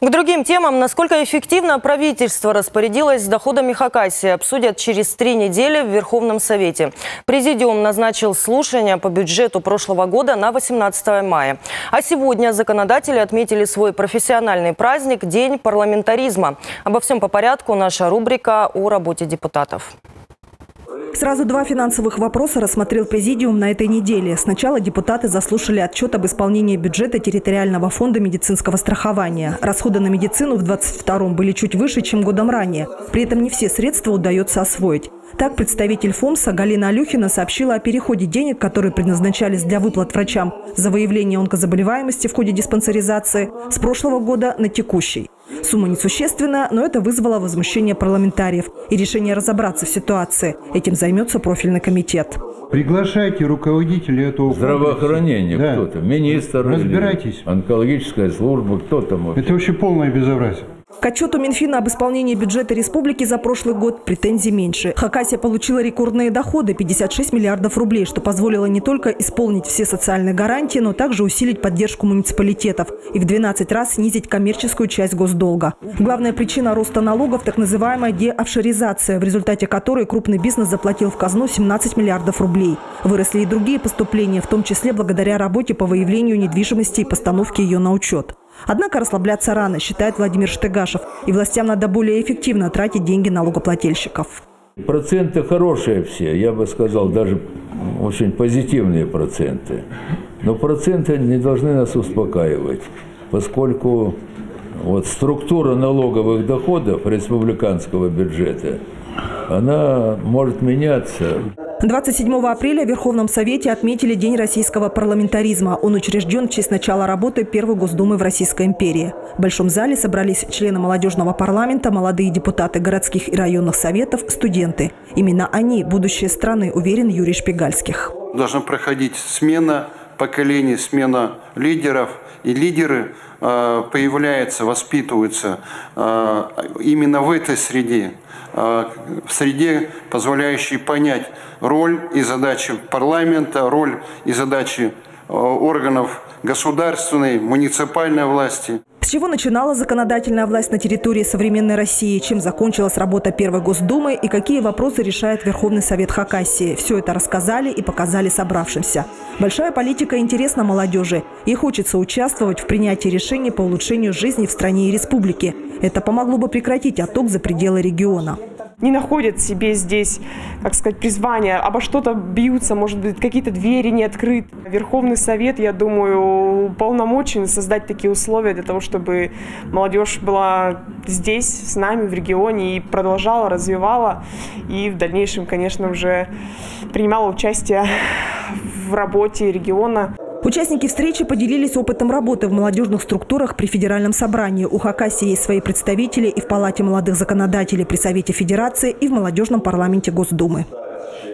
К другим темам. Насколько эффективно правительство распорядилось с доходами Хакасии, обсудят через 3 недели в Верховном Совете. Президиум назначил слушания по бюджету прошлого года на 18 мая. А сегодня законодатели отметили свой профессиональный праздник – День парламентаризма. Обо всем по порядку. Наша рубрика о работе депутатов. Сразу 2 финансовых вопроса рассмотрел президиум на этой неделе. Сначала депутаты заслушали отчет об исполнении бюджета территориального фонда медицинского страхования. Расходы на медицину в 2022-м были чуть выше, чем годом ранее. При этом не все средства удается освоить. Так, представитель ФОМСа Галина Алюхина сообщила о переходе денег, которые предназначались для выплат врачам за выявление онкозаболеваемости в ходе диспансеризации, с прошлого года на текущий. Сумма несущественная, но это вызвало возмущение парламентариев и решение разобраться в ситуации. Этим займется профильный комитет. Приглашайте руководителей этого здравоохранения, да. Кто-то, министр, разбирайтесь. Онкологическая служба, кто там. Это вообще полное безобразие. К отчету Минфина об исполнении бюджета республики за прошлый год претензий меньше. Хакасия получила рекордные доходы – 56 миллиардов рублей, что позволило не только исполнить все социальные гарантии, но также усилить поддержку муниципалитетов и в 12 раз снизить коммерческую часть госдолга. Главная причина роста налогов – так называемая деофшоризация, в результате которой крупный бизнес заплатил в казну 17 миллиардов рублей. Выросли и другие поступления, в том числе благодаря работе по выявлению недвижимости и постановке ее на учет. Однако расслабляться рано, считает Владимир Штыгашев. И властям надо более эффективно тратить деньги налогоплательщиков. Проценты хорошие все, я бы сказал, даже очень позитивные проценты. Но проценты не должны нас успокаивать, поскольку вот структура налоговых доходов республиканского бюджета, она может меняться. 27 апреля в Верховном Совете отметили День российского парламентаризма. Он учрежден в честь начала работы Первой Госдумы в Российской империи. В Большом зале собрались члены молодежного парламента, молодые депутаты городских и районных советов, студенты. Именно они – будущее страны, уверен Юрий Шпигальских. Должна проходить смена поколений, смена лидеров. И лидеры появляются, воспитываются именно в этой среде. В среде, позволяющей понять роль и задачи парламента, роль и задачи органов государственной, муниципальной власти. С чего начинала законодательная власть на территории современной России, чем закончилась работа Первой Госдумы и какие вопросы решает Верховный Совет Хакасии. Все это рассказали и показали собравшимся. Большая политика интересна молодежи. Ей хочется участвовать в принятии решений по улучшению жизни в стране и республике. Это помогло бы прекратить отток за пределы региона. Не находят себе здесь, как сказать, призвания, обо что-то бьются, может быть, какие-то двери не открыты. Верховный Совет, я думаю, уполномочен создать такие условия для того, чтобы молодежь была здесь, с нами, в регионе, и продолжала, развивала, и в дальнейшем, конечно, уже принимала участие в работе региона. Участники встречи поделились опытом работы в молодежных структурах при Федеральном собрании. У Хакасии есть свои представители и в Палате молодых законодателей при Совете Федерации, и в молодежном парламенте Госдумы.